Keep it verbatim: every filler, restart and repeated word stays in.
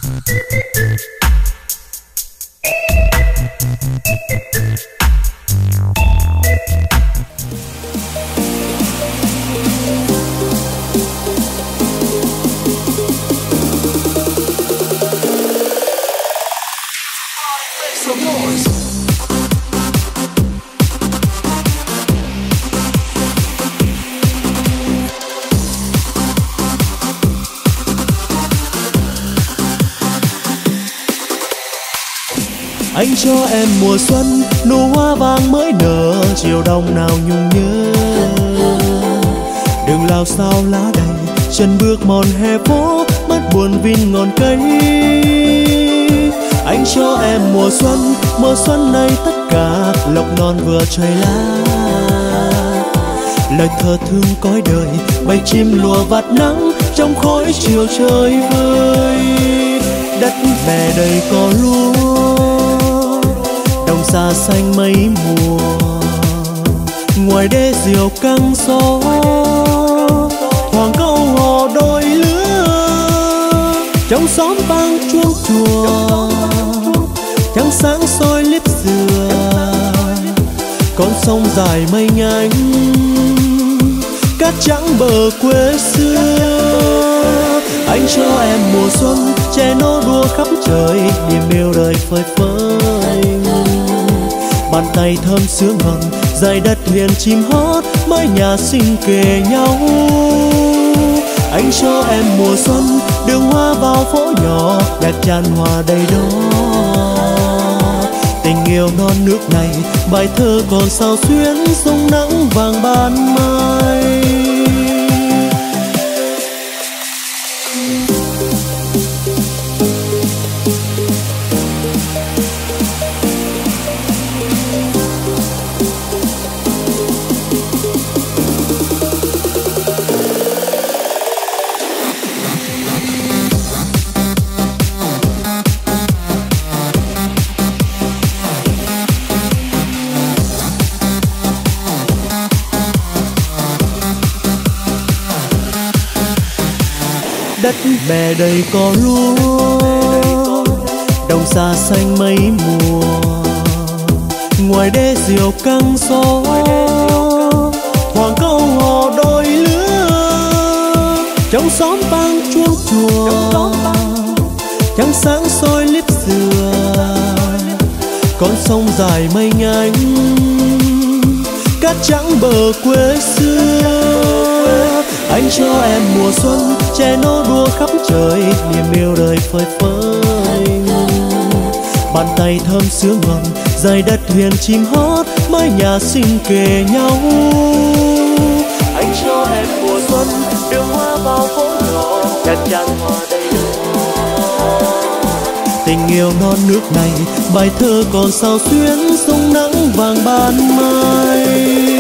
Anh cho em mùa xuân, nụ hoa vàng mới nở, chiều đông nào nhung nhớ. Đừng lao sao lá đầy, chân bước mòn hè phố, mắt buồn vin ngọn cây. Anh cho em mùa xuân, mùa xuân này tất cả lộc non vừa trời lá. Lời thơ thương cõi đời, bầy chim lùa vạt nắng trong khói chiều trời vơi. Đất bè đầy cỏ lúa, đồng xa xanh mấy mùa. Ngoài đê diều căng gió, hoàng câu hò đôi lứa. Trong xóm vang chuông chùa, trăng sáng soi liếp dừa. Con sông dài mây nhanh, cát trắng bờ quê xưa. Anh cho em mùa xuân, trẻ nô đua khắp trời, niềm yêu đời phơi phới. Bàn tay thơm sữa ngon, dài đất hiền chim hót, mái nhà xinh kề nhau. Anh cho em mùa xuân, đường hoa vào phố nhỏ, nhạc tràn hòa đầy đó. Tình yêu non nước này, bài thơ còn sao xuyến, sông nắng vàng ban mai. Đất bè đầy cỏ lúa, đồng xa xanh mấy mùa. Ngoài đê diều căng gió, hoàng câu hò đôi lứa. Trong xóm vang chuông chùa, trăng sáng soi liếp dừa. Con sông dài mây nhanh, cát trắng bờ quê xưa. Anh cho em mùa xuân, trẻ nô đua khắp trời, niềm yêu đời phơi phới. Bàn tay thơm sữa ngon, dài đất huyền chim hót, mái nhà xinh kề nhau. Anh cho em mùa xuân, đường hoa vào phố nhỏ, nhạc tràn hòa đầy đó. Tình yêu non nước này, bài thơ còn sao xuyến, sông nắng vàng ban mai.